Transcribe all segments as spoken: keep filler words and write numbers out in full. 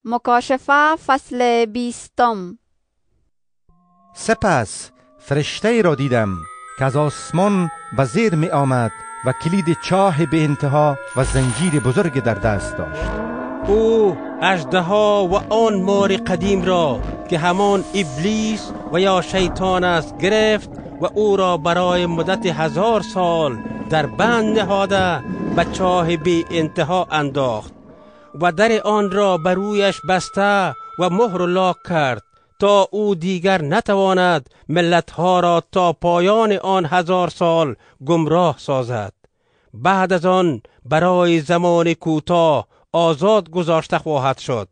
مکاشفه فصل بیستم. سپس فرشته ای را دیدم که از آسمان به زیر می آمد و کلید چاه به انتها و زنجیر بزرگ در دست داشت. او اژدها و آن مار قدیم را که همان ابلیس و یا شیطان است گرفت و او را برای مدت هزار سال در بند نهاده به چاه بی انتها انداخت و در آن را بر رویش بسته و مهر و لاک کرد تا او دیگر نتواند ملتها را تا پایان آن هزار سال گمراه سازد. بعد از آن برای زمان کوتاه آزاد گذاشته خواهد شد.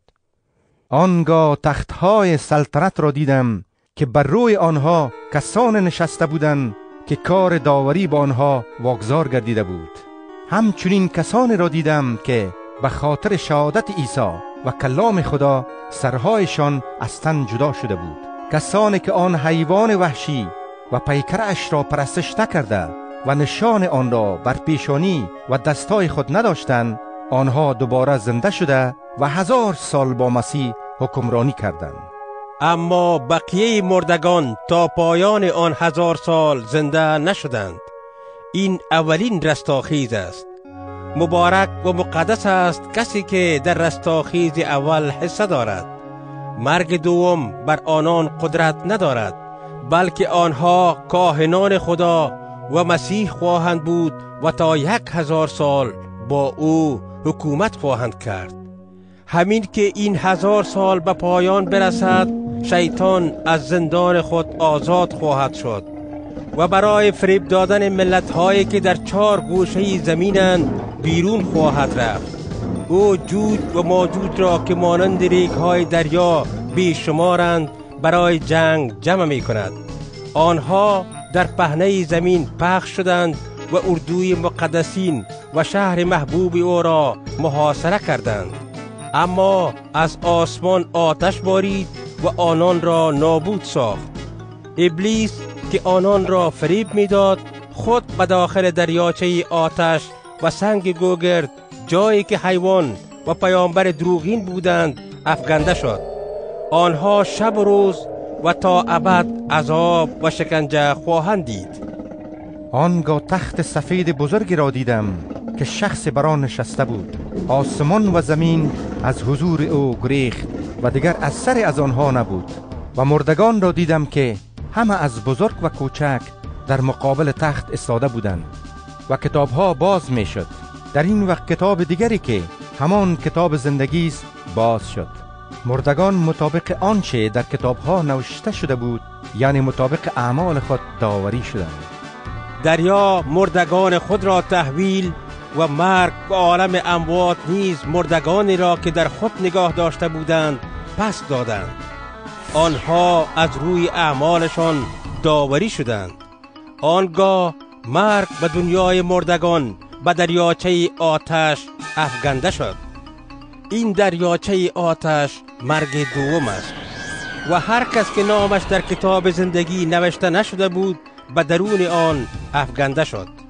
آنگاه تختهای سلطنت را دیدم که بر روی آنها کسان نشسته بودند که کار داوری با آنها واگذار گردیده بود. همچنین کسانی را دیدم که به خاطر شهادت عیسی و کلام خدا سرهایشان از تن جدا شده بود. کسانی که آن حیوان وحشی و پیکرش را پرستش نکرده و نشان آن را بر پیشانی و دستای خود نداشتند، آنها دوباره زنده شده و هزار سال با مسیح حکمرانی کردند. اما بقیه مردگان تا پایان آن هزار سال زنده نشدند. این اولین رستاخیز است. مبارک و مقدس است کسی که در رستاخیز اول حصه دارد. مرگ دوم بر آنان قدرت ندارد، بلکه آنها کاهنان خدا و مسیح خواهند بود و تا یک هزار سال با او حکومت خواهند کرد. همین که این هزار سال به پایان برسد، شیطان از زندان خود آزاد خواهد شد و برای فریب دادن ملت‌هایی که در چهار گوشه زمینند بیرون خواهد رفت. او جوج و ماجوج را که مانند ریگ‌های دریا بیشمارند برای جنگ جمع می کند. آنها در پهنه زمین پخش شدند و اردوی مقدسین و شهر محبوب او را محاصره کردند. اما از آسمان آتش بارید و آنان را نابود ساخت. ابلیس که آنان را فریب میداد خود به داخل دریاچه آتش و سنگ گوگرد، جایی که حیوان و پیامبر دروغین بودند، افکنده شد. آنها شب و روز و تا ابد عذاب و شکنجه خواهند دید. آنگاه تخت سفید بزرگی را دیدم که شخص بر آن نشسته بود. آسمان و زمین از حضور او گریخت و دیگر اثری از آنها نبود. و مردگان را دیدم که همه از بزرگ و کوچک در مقابل تخت ایستاده بودند و کتابها باز می شد. در این وقت کتاب دیگری که همان کتاب زندگی است باز شد. مردگان مطابق آنچه در کتابها نوشته شده بود، یعنی مطابق اعمال خود داوری شدند. دریا مردگان خود را تحویل و مرگ و عالم اموات نیز مردگانی را که در خود نگاه داشته بودند پس دادند. آنها از روی اعمالشان داوری شدند. آنگاه مرگ به دنیای مردگان به دریاچه آتش افکنده شد. این دریاچه آتش مرگ دوم است و هر کس که نامش در کتاب زندگی نوشته نشده بود به درون آن افکنده شد.